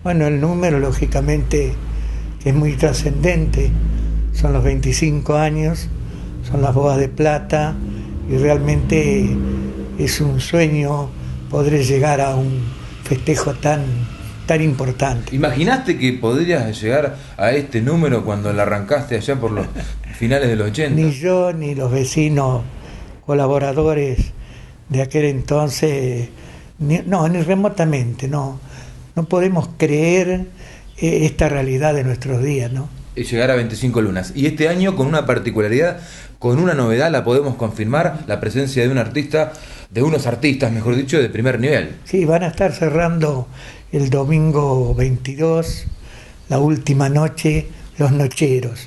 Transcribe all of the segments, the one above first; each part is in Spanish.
Bueno, el número, lógicamente, es muy trascendente. Son los 25 años, son las bodas de plata, y realmente es un sueño poder llegar a un festejo tan importante. ¿Imaginaste que podrías llegar a este número cuando la arrancaste allá por los finales de los 80? Ni yo ni los vecinos colaboradores de aquel entonces, ni remotamente, no podemos creer esta realidad de nuestros días, ¿no? Llegar a 25 lunas. Y este año con una particularidad, con una novedad, la podemos confirmar, la presencia de un artista, de unos artistas, mejor dicho, de primer nivel. Sí, van a estar cerrando el domingo 22, la última noche, Los Nocheros.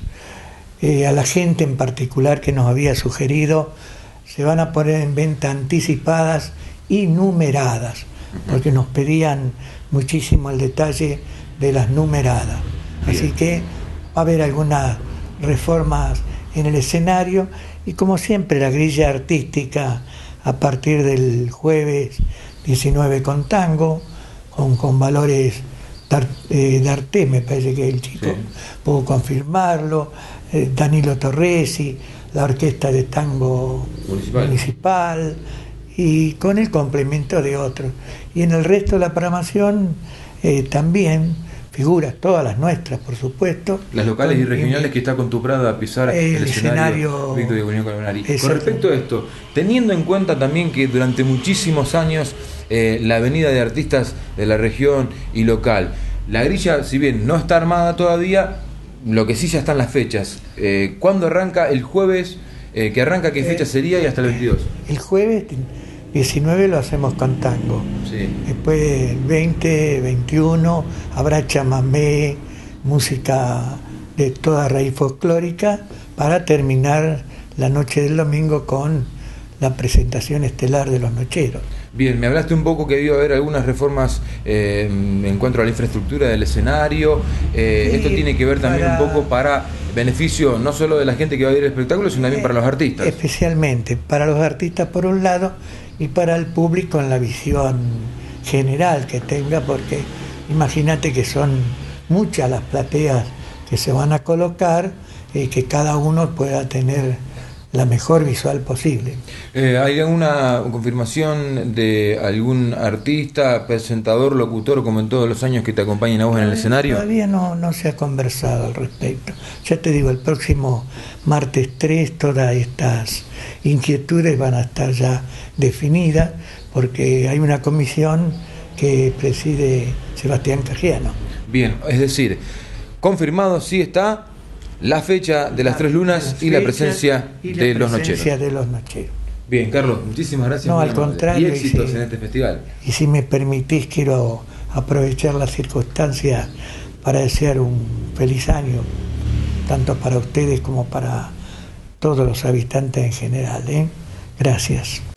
A la gente en particular que nos había sugerido, se van a poner en venta anticipadas y numeradas, porque nos pedían muchísimo el detalle de las numeradas. Así que va a haber algunas reformas en el escenario y, como siempre, la grilla artística a partir del jueves 19 con tango, con valores D'Arte, me parece que el chico, sí, puedo confirmarlo, Danilo Torresi, la orquesta de tango municipal, y con el complemento de otros. Y en el resto de la programación también figuras, todas las nuestras, por supuesto. Las locales y regionales que está contemplada a pisar el escenario Víctor de Unión Colmenares. Con respecto a esto, teniendo en cuenta también que durante muchísimos años la avenida de artistas de la región y local, la grilla, si bien no está armada todavía, lo que sí ya están las fechas. ¿Cuándo arranca? El jueves que arranca, ¿qué fecha sería? Y hasta el 22. El jueves 19 lo hacemos con tango. Sí. Después 20, 21 habrá chamamé, música de toda raíz folclórica, para terminar la noche del domingo con la presentación estelar de Los Nocheros. Bien, me hablaste un poco que iba a haber algunas reformas en cuanto a la infraestructura del escenario. Esto tiene que ver también un poco para beneficio no solo de la gente que va a ver el espectáculo, sino también para los artistas. Especialmente para los artistas por un lado y para el público en la visión general que tenga, porque imagínate que son muchas las plateas que se van a colocar y que cada uno pueda tener la mejor visual posible. ¿Hay alguna confirmación de algún artista, presentador, locutor, como en todos los años, que te acompañen a vos en el escenario? Todavía no se ha conversado al respecto. Ya te digo, el próximo martes 3 todas estas inquietudes van a estar ya definidas, porque hay una comisión que preside Sebastián Cagiano. Bien, es decir, confirmado sí está la fecha de las tres lunas y la presencia de Los Nocheros. Bien, Carlos, muchísimas gracias. No, al contrario. Y éxitos en este festival. Y si me permitís, quiero aprovechar la circunstancia para desear un feliz año, tanto para ustedes como para todos los habitantes en general. Gracias.